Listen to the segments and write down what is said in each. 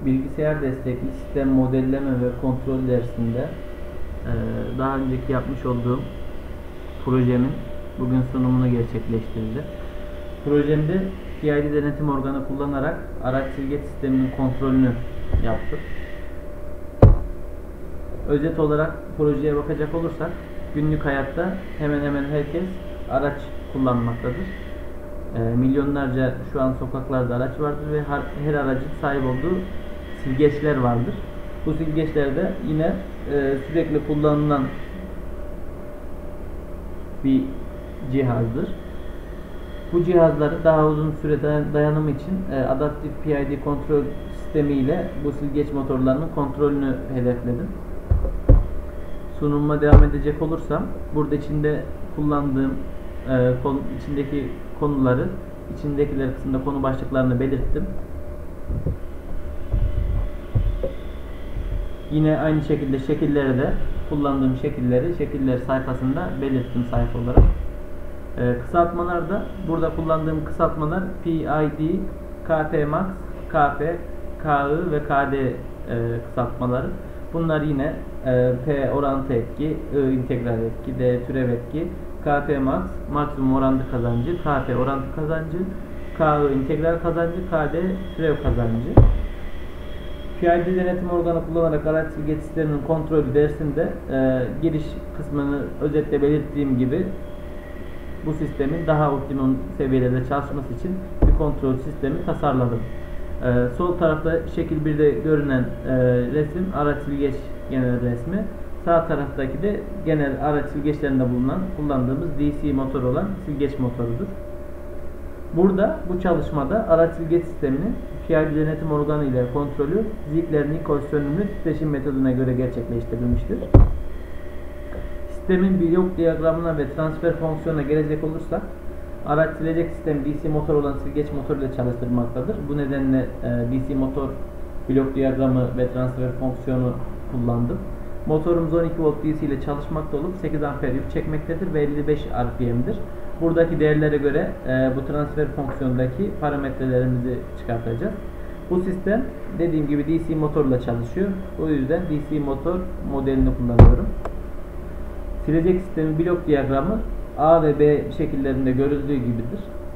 Bilgisayar destekli sistem modelleme ve kontrol dersinde daha önceki yapmış olduğum projemin bugün sunumunu gerçekleştirdi. Projemde PID denetim organı kullanarak araç silgeç sisteminin kontrolünü yaptım. Özet olarak projeye bakacak olursak, günlük hayatta hemen hemen herkes araç kullanmaktadır. Milyonlarca şu an sokaklarda araç vardır ve her aracın sahip olduğu silgeçler vardır. Bu silgeçlerde yine sürekli kullanılan bir cihazdır. Bu cihazları daha uzun süre dayanımı için adaptif PID kontrol sistemi ile bu silgeç motorlarının kontrolünü hedefledim. Sunumuma devam edecek olursam, burada içinde kullandığım içindeki konuları, içindekiler kısmında konu başlıklarını belirttim. Yine aynı şekilde şekilleri de kullandığım şekiller sayfasında belirttim sayfa olarak. Kısaltmalarda burada kullandığım kısaltmalar PID, KP-Max, KP, KI ve KD kısaltmaları. Bunlar yine P orantı etki, I integral etki, D türev etki, KP-Max maksimum orantı kazancı, KP orantı kazancı, KI integral kazancı, KD türev kazancı. PID denetim organı kullanarak araç silgeç sisteminin kontrolü dersinde giriş kısmını özetle belirttiğim gibi bu sistemin daha optimum seviyelerde çalışması için bir kontrol sistemi tasarladım. Sol tarafta şekil 1'de görünen resim araç silgeç genel resmi. Sağ taraftaki de genel araç silgeçlerinde bulunan kullandığımız DC motor olan silgeç motorudur. Burada bu çalışmada araç silgeç sisteminin PID denetim organı ile kontrolü Ziegler-Nichols sönümlü titreşim metoduna göre gerçekleştirilmiştir. Sistemin blok diyagramına ve transfer fonksiyonuna gelecek olursak, araç silecek sistem DC motor olan silgeç motor ile çalıştırmaktadır. Bu nedenle DC motor blok diyagramı ve transfer fonksiyonu kullandım. Motorumuz 12 volt DC ile çalışmakta olup 8 amper yük çekmektedir ve 55 RPM'dir. Buradaki değerlere göre bu transfer fonksiyondaki parametrelerimizi çıkartacağız. Bu sistem dediğim gibi DC motorla çalışıyor. O yüzden DC motor modelini kullanıyorum. Silecek sistemin blok diyagramı A ve B şekillerinde görüldüğü gibidir.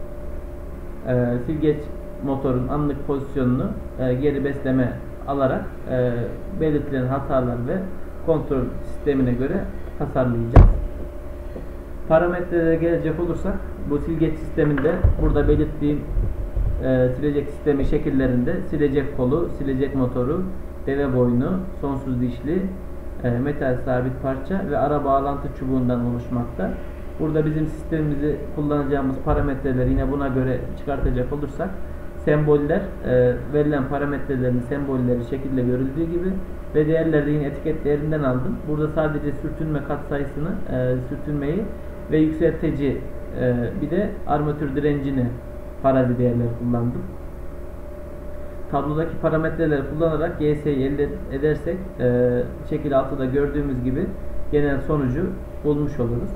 Silgeç motorun anlık pozisyonunu geri besleme alarak belirtilen hatalar ve kontrol sistemine göre tasarlayacağız. Parametrelere gelecek olursak, bu silgeç sisteminde burada belirttiğim silecek sistemi şekillerinde silecek kolu, silecek motoru, deve boynu, sonsuz dişli, metal sabit parça ve ara bağlantı çubuğundan oluşmakta. Burada bizim sistemimizi kullanacağımız parametreleri yine buna göre çıkartacak olursak, semboller, verilen parametrelerin sembolleri şekilde görüldüğü gibi ve değerleri yine etiket değerinden aldım. Burada sadece sürtünme katsayısını, sürtünmeyi ve yükseltici bir de armatür direncini farazi değerleri kullandım. Tablodaki parametreleri kullanarak GS'yi elde edersek şekil 6'da gördüğümüz gibi genel sonucu bulmuş oluruz.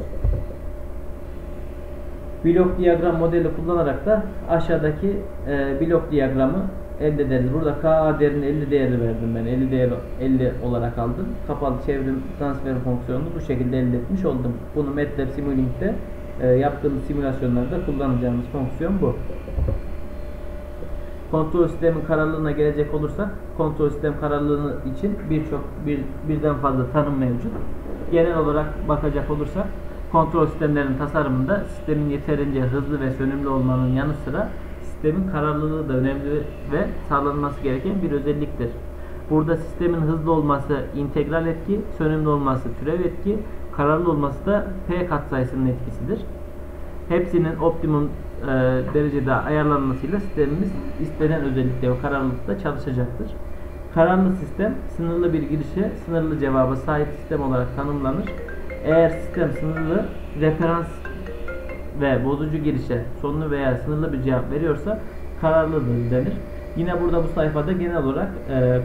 Blok diyagram modeli kullanarak da aşağıdaki blok diyagramı elde ederiz. Burada KA değerine 50 değeri verdim ben. 50 değeri 50 olarak aldım. Kapalı çevrim transfer fonksiyonunu bu şekilde elde etmiş oldum. Bunu MATLAB Simulink yaptığımız simülasyonlarda kullanacağımız fonksiyon bu. Kontrol sistemin kararlılığına gelecek olursak, kontrol sistem kararlılığı için birden fazla tanım mevcut. Genel olarak bakacak olursak, kontrol sistemlerinin tasarımında sistemin yeterince hızlı ve sönümlü olmanın yanı sıra sistemin kararlılığı da önemli ve sağlanması gereken bir özelliktir. Burada sistemin hızlı olması integral etki, sönümlü olması türev etki, kararlı olması da P katsayısının etkisidir. Hepsinin optimum derecede ayarlanmasıyla sistemimiz istenen özellikle ve kararlılıkta çalışacaktır. Kararlı sistem sınırlı bir girişe sınırlı cevaba sahip sistem olarak tanımlanır. Eğer sistem sınırlı referans ve bozucu girişe sonlu veya sınırlı bir cevap veriyorsa kararlıdır denir. Yine burada bu sayfada genel olarak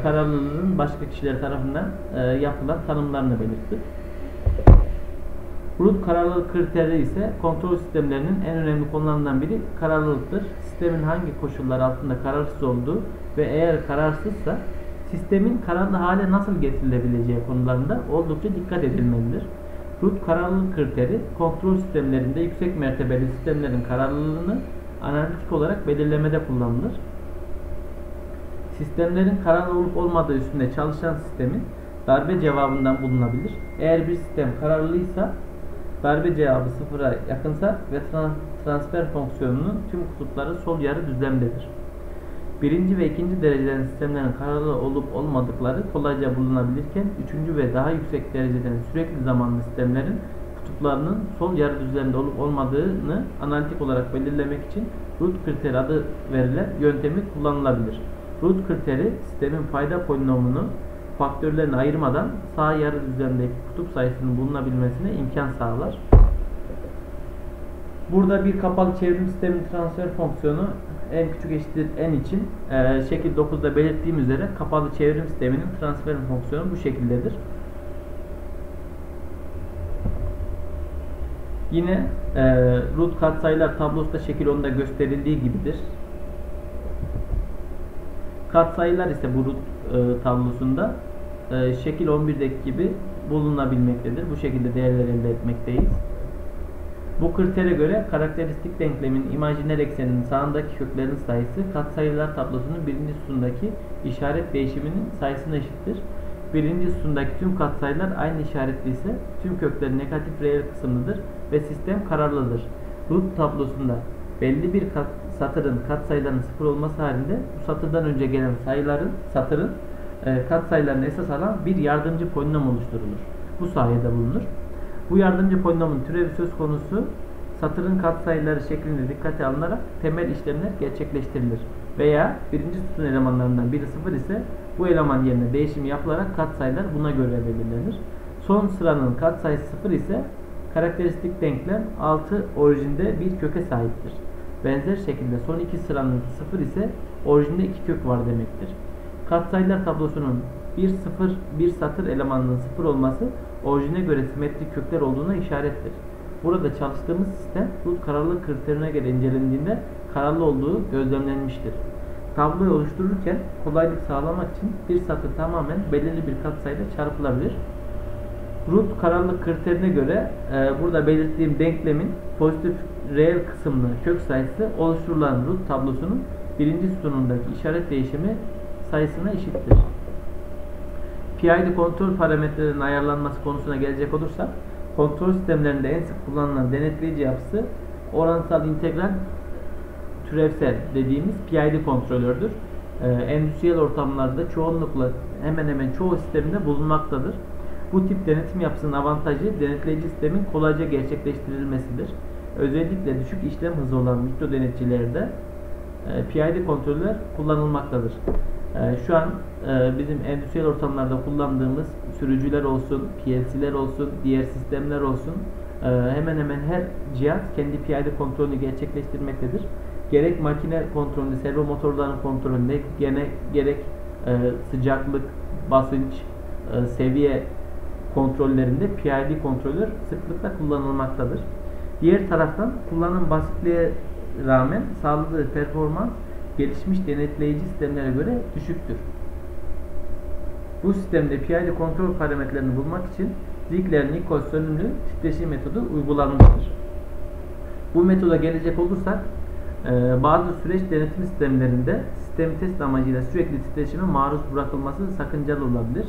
kararlılığın başka kişiler tarafından yapılan tanımlarını belirttim. Root kararlılık kriteri ise kontrol sistemlerinin en önemli konularından biri kararlılıktır. Sistemin hangi koşullar altında kararsız olduğu ve eğer kararsızsa sistemin kararlı hale nasıl getirilebileceği konularında oldukça dikkat edilmelidir. Root kararlılık kriteri kontrol sistemlerinde yüksek mertebeli sistemlerin kararlılığını analitik olarak belirlemede kullanılır. Sistemlerin kararlı olup olmadığı üstünde çalışan sistemin darbe cevabından bulunabilir. Eğer bir sistem kararlıysa darbe cevabı sıfıra yakınsa ve transfer fonksiyonunun tüm kutupları sol yarı düzlemdedir. Birinci ve ikinci dereceden sistemlerin kararlı olup olmadıkları kolayca bulunabilirken, üçüncü ve daha yüksek dereceden sürekli zamanlı sistemlerin kutuplarının sol yarı düzlemde olup olmadığını analitik olarak belirlemek için root kriteri adı verilen yöntemi kullanılabilir. Root kriteri sistemin payda polinomunu faktörlerini ayırmadan sağ yarı düzlemdeki kutup sayısının bulunabilmesine imkan sağlar. Burada bir kapalı çevrim sistemin transfer fonksiyonu en küçük eşittir n için şekil 9'da belirttiğim üzere kapalı çevrim sisteminin transfer fonksiyonu bu şekildedir. Yine root katsayılar tablosunda şekil 10'da gösterildiği gibidir. Katsayılar ise bu root tablosunda şekil 11'deki gibi bulunabilmektedir. Bu şekilde değerler elde etmekteyiz. Bu kritere göre karakteristik denklemin imajiner ekseninin sağındaki köklerin sayısı katsayılar tablosunun birinci sütundaki işaret değişiminin sayısına eşittir. Birinci sütundaki tüm katsayılar aynı işaretli ise tüm köklerin negatif reel kısımlıdır ve sistem kararlıdır. Root tablosunda belli bir satırın katsayılarının sıfır olması halinde bu satırdan önce gelen satırın katsayılarını esas alan bir yardımcı polinom oluşturulur. Bu sayede bulunur. Bu yardımcı polinomun türevi söz konusu satırın katsayıları şeklinde dikkate alınarak temel işlemler gerçekleştirilir. Veya birinci sütun elemanlarından biri sıfır ise bu eleman yerine değişim yapılarak katsayılar buna göre belirlenir. Son sıranın katsayısı sıfır ise karakteristik denklem 6 orijinde bir köke sahiptir. Benzer şekilde son iki sıranın sıfır ise orijinde iki kök var demektir. Katsayılar tablosunun bir satır elemanının sıfır olması orijine göre simetrik kökler olduğuna işarettir. Burada çalıştığımız sistem root kararlılık kriterine göre incelendiğinde kararlı olduğu gözlemlenmiştir. Tabloyu oluştururken kolaylık sağlamak için bir satır tamamen belirli bir katsayıyla çarpılabilir. Root kararlılık kriterine göre burada belirttiğim denklemin pozitif reel kısımlı kök sayısı oluşturulan root tablosunun birinci sütunundaki işaret değişimi sayısına eşittir. PID kontrol parametrelerinin ayarlanması konusuna gelecek olursak, kontrol sistemlerinde en sık kullanılan denetleyici yapısı oransal integral türevsel dediğimiz PID kontrolördür. Endüstriyel ortamlarda çoğunlukla hemen hemen çoğu sisteminde bulunmaktadır. Bu tip denetim yapısının avantajı denetleyici sistemin kolayca gerçekleştirilmesidir. Özellikle düşük işlem hızı olan mikro denetçilerde PID kontroller kullanılmaktadır. Şu an bizim endüstriyel ortamlarda kullandığımız sürücüler olsun, PLC'ler olsun, diğer sistemler olsun hemen hemen her cihaz kendi PID kontrolünü gerçekleştirmektedir. Gerek makine kontrolünde, servo motorların kontrolünde, gerek sıcaklık, basınç, seviye kontrollerinde PID kontrolör sıklıkla kullanılmaktadır. Diğer taraftan kullanım basitliğe rağmen sağladığı performans gelişmiş denetleyici sistemlere göre düşüktür. Bu sistemde PID kontrol parametrelerini bulmak için Ziegler-Nichols sönümlü titreşim metodu uygulanmıştır. Bu metoda gelecek olursak bazı süreç denetim sistemlerinde sistemi test amacıyla sürekli titreşime maruz bırakılması sakıncalı olabilir.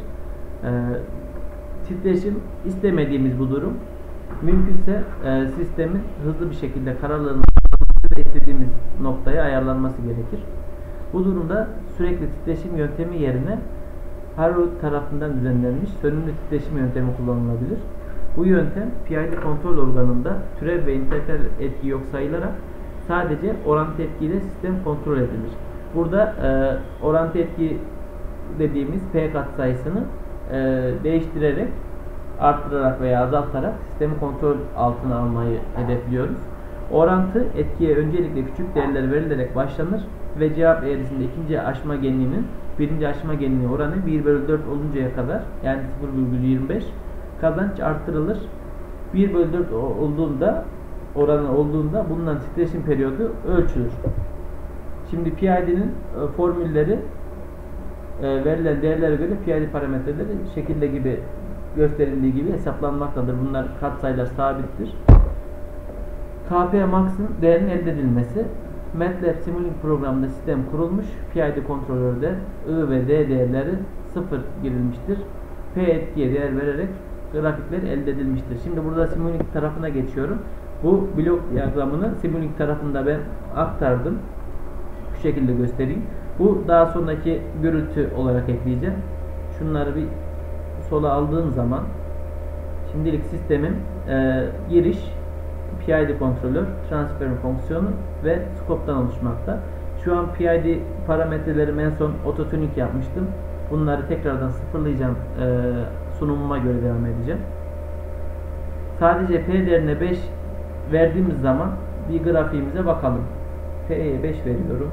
Titreşim istemediğimiz bu durum. Mümkünse sistemin hızlı bir şekilde kararlılığını ve istediğimiz noktaya ayarlanması gerekir. Bu durumda sürekli titreşim yöntemi yerine Harwood tarafından düzenlenmiş sönümlü titreşim yöntemi kullanılabilir. Bu yöntem PID kontrol organında türev ve integral etki yok sayılarak sadece orantı etkiyle sistem kontrol edilir. Burada orantı etki dediğimiz P katsayısını değiştirerek, arttırarak veya azaltarak sistemi kontrol altına almayı hedefliyoruz. Orantı etkiye öncelikle küçük değerler verilerek başlanır ve cevap eğrisinde ikinci aşma genliğinin birinci aşma genliği oranı 1/4 oluncaya kadar, yani 0,25 kazanç arttırılır. 1/4 olduğunda, oranı olduğunda bulunan titreşim periyodu ölçülür. Şimdi PID'nin formülleri verilen değerlere göre PID parametreleri şekilde gibi gösterildiği gibi hesaplanmaktadır. Bunlar katsayılar sabittir. Kp max'ın değerinin elde edilmesi. MATLAB Simulink programında sistem kurulmuş. PID kontrolörde I ve D değerleri 0 girilmiştir. P etkiye değer vererek grafikler elde edilmiştir. Şimdi burada Simulink tarafına geçiyorum. Bu blok diyagramını Simulink tarafında ben aktardım. Şu şekilde göstereyim. Bu daha sonraki görüntü olarak ekleyeceğim. Şunları bir sola aldığım zaman şimdilik sistemin giriş, PID kontrolör, transfer fonksiyonu ve scope'tan oluşmakta. Şu an PID parametrelerimi en son ototuning yapmıştım. Bunları tekrardan sıfırlayacağım. Sunumuma göre devam edeceğim. Sadece P değerine 5 verdiğimiz zaman bir grafiğimize bakalım. P'ye 5 veriyorum.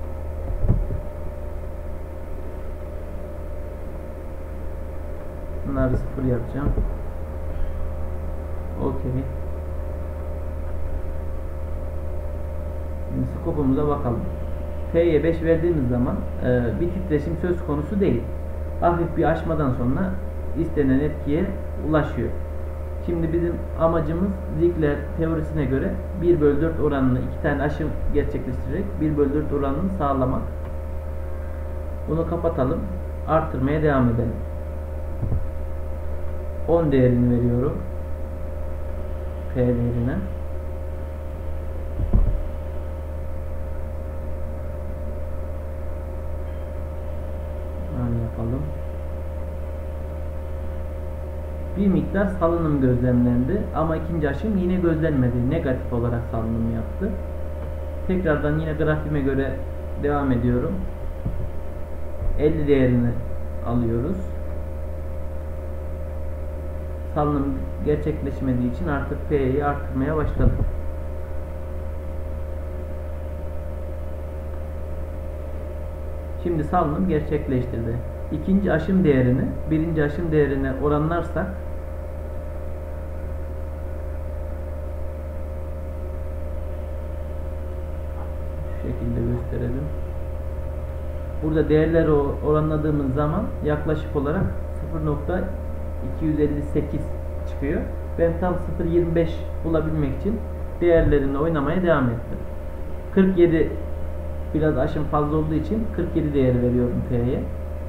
Bunları 0 yapacağım. Okey. Şimdi scope'umuza bakalım. P'ye 5 verdiğimiz zaman bir titreşim söz konusu değil. Hafif bir aşmadan sonra istenen etkiye ulaşıyor. Şimdi bizim amacımız Ziegler teorisine göre 1/4 oranını 2 tane aşım gerçekleştirerek 1/4 oranını sağlamak. Bunu kapatalım. Artırmaya devam edelim. 10 değerini veriyorum. P değerine. Yapalım. Bir miktar salınım gözlemlendi ama ikinci aşım yine gözlenmedi. Negatif olarak salınım yaptı. Tekrardan yine grafiğime göre devam ediyorum. 50 değerini alıyoruz. Salınım gerçekleşmediği için artık P'yi arttırmaya başladık. Şimdi salınım gerçekleştirdi. İkinci aşım değerini birinci aşım değerine oranlarsak şu şekilde gösterelim. Burada değerleri oranladığımız zaman yaklaşık olarak 0.258 çıkıyor. Ben tam 0.25 bulabilmek için değerlerini oynamaya devam ettim. 47 biraz aşım fazla olduğu için 47 değeri veriyorum P'ye.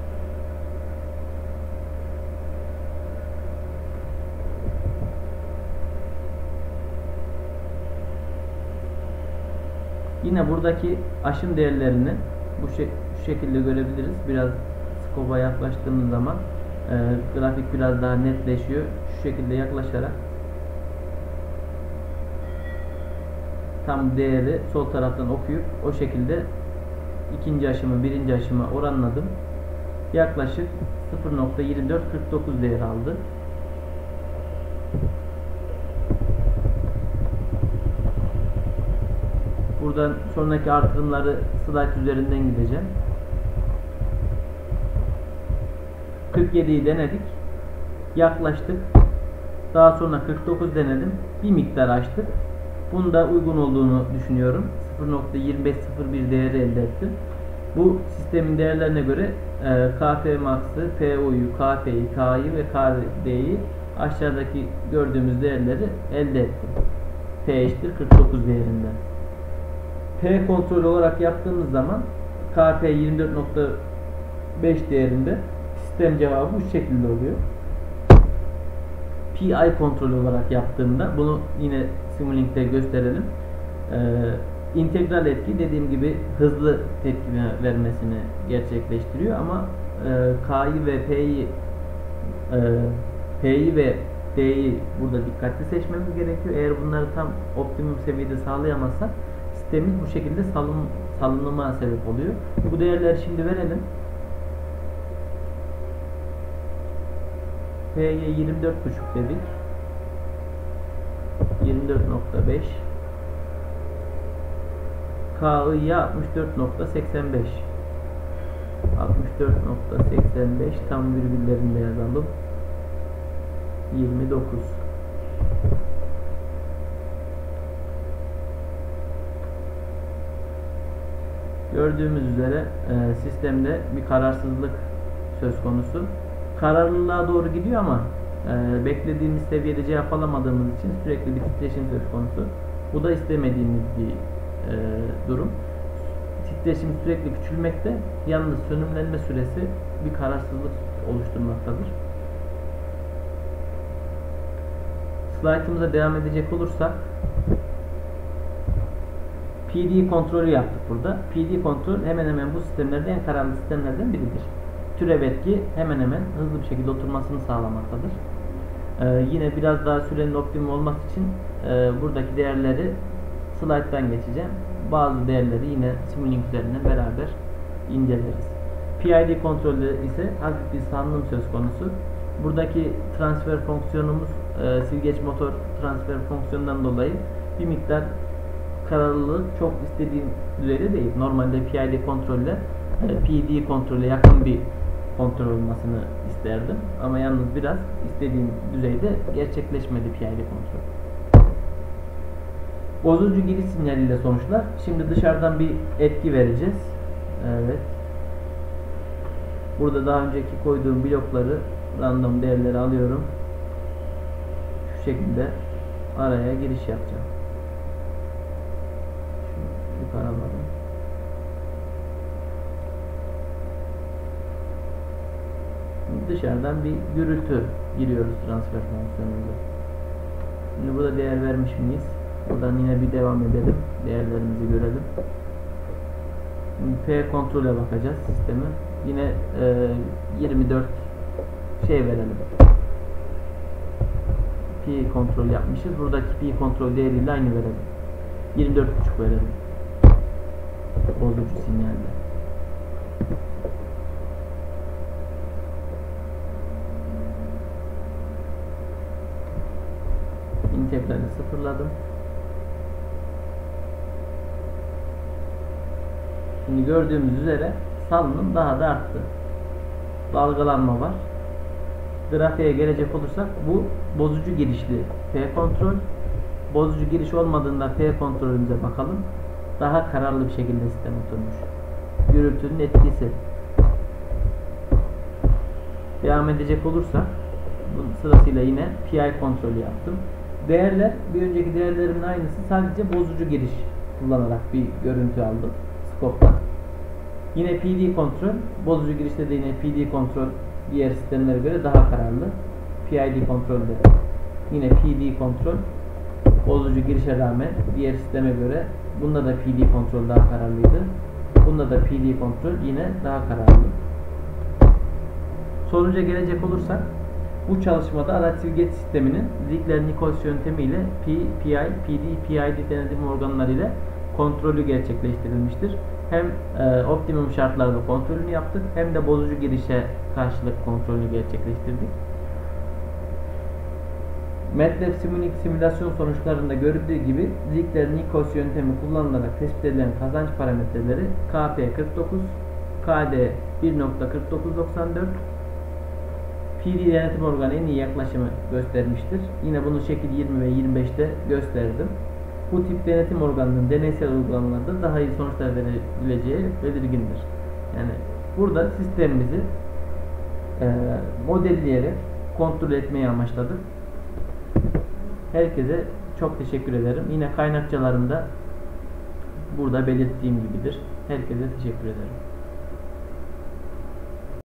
Yine buradaki aşım değerlerini şu şekilde görebiliriz. Biraz scope'a yaklaştığımız zaman grafik biraz daha netleşiyor. Şu şekilde yaklaşarak tam değeri sol taraftan okuyup o şekilde ikinci aşımı birinci aşıma oranladım. Yaklaşık 0.2449 değer aldı. Buradan sonraki artırımları slide üzerinden gideceğim. 47'yi denedik. Yaklaştık. Daha sonra 49 denedim. Bir miktar açtık. Bunda uygun olduğunu düşünüyorum. 0.2501 değeri elde ettim. Bu sistemin değerlerine göre Kp max'ı, PO'yu, Kp'yi, K'yı ve KD'yi aşağıdaki gördüğümüz değerleri elde ettim. P eşittir 49 değerinden. P kontrol olarak yaptığımız zaman Kp 24.5 değerinde sistem cevabı bu şekilde oluyor. PI kontrol olarak yaptığımda bunu yine Simulink'te gösterelim. İntegral etki dediğim gibi hızlı tepki vermesini gerçekleştiriyor ama K'yı ve P'yi ve D'yi burada dikkatli seçmemiz gerekiyor. Eğer bunları tam optimum seviyede sağlayamazsak sistemimiz bu şekilde salınıma sebep oluyor. Bu değerleri şimdi verelim. P'ye 24.5 dedik. 24.5. K'ya 64.85. 64.85 tam virgüllerinde yazalım. 29. Gördüğümüz üzere sistemde bir kararsızlık söz konusu. Kararlılığa doğru gidiyor ama beklediğimiz seviyede cevap alamadığımız için sürekli bir titreşim söz konusu. Bu da istemediğimiz bir durum. Titreşim sürekli küçülmekte, yalnız sönümlenme süresi bir kararsızlık oluşturmaktadır. Slaytımıza devam edecek olursak, PD kontrolü yaptık burada. PD kontrol hemen hemen bu sistemlerde en kararlı sistemlerden biridir. Türev etki hemen hemen hızlı bir şekilde oturmasını sağlamaktadır. Yine biraz daha sürenin optimum olması için buradaki değerleri slayttan geçeceğim. Bazı değerleri yine Simulink üzerinden beraber inceleriz. PID kontrolü ise hafif bir salınım söz konusu. Buradaki transfer fonksiyonumuz silgeç motor transfer fonksiyonundan dolayı bir miktar kararlılık çok istediğim düzeyde değil. Normalde PID kontrolle PD kontrole yakın bir kontrol olmasını isterdim. Ama yalnız biraz istediğim düzeyde gerçekleşmedi PID kontrol. Bozucu giriş sinyaliyle sonuçlar. Şimdi dışarıdan bir etki vereceğiz. Evet. Burada daha önceki koyduğum blokları, random değerleri alıyorum. Şu şekilde araya giriş yapacağım. Şunu yukarı alalım. Dışarıdan bir gürültü giriyoruz transfer fonksiyonumuza. Şimdi burada değer vermiş miyiz? Buradan yine bir devam edelim. Değerlerimizi görelim. Şimdi P kontrole bakacağız sistemi. Yine 24 verelim. P kontrol yapmışız. Buradaki P kontrol değeriyle aynı verelim. 24.5 verelim. Bozucu sinyalde. İntegrali sıfırladım. Şimdi gördüğümüz üzere salınım daha da arttı. Dalgalanma var. Grafiğe gelecek olursak bu bozucu girişli P kontrol. Bozucu giriş olmadığında P kontrolümüze bakalım. Daha kararlı bir şekilde sistem oturmuş. Gürültünün etkisi. Devam edecek olursak sırasıyla yine PI kontrolü yaptım. Değerler bir önceki değerlerimin aynısı, sadece bozucu giriş kullanarak bir görüntü aldım skopta. Yine PD kontrol, bozucu girişte de yine PD kontrol diğer sistemlere göre daha kararlı. PID kontrolde yine PD kontrol bozucu girişe rağmen diğer sisteme göre bunda da PD kontrol daha kararlıydı. Bunda da PD kontrol yine daha kararlı. Sonuca gelecek olursak, bu çalışmada araç silgeç sisteminin Ziegler-Nichols yöntemiyle PI, PD, PID denetim organları ile kontrolü gerçekleştirilmiştir. Hem optimum şartlarda kontrolünü yaptık, hem de bozucu girişe karşılık kontrolünü gerçekleştirdik. MATLAB Simulink simülasyon sonuçlarında görüldüğü gibi Ziegler-Nichols yöntemi kullanılarak tespit edilen kazanç parametreleri KP49, KD 1.4994, PD denetim organı en iyi yaklaşımı göstermiştir. Yine bunu şekil 20 ve 25'te gösterdim. Bu tip denetim organının deneysel uygulamalarda daha iyi sonuçlar verebileceği belirgindir. Yani burada sistemimizi modelleyerek kontrol etmeyi amaçladık. Herkese çok teşekkür ederim. Yine kaynakçalarımda burada belirttiğim gibidir. Herkese teşekkür ederim.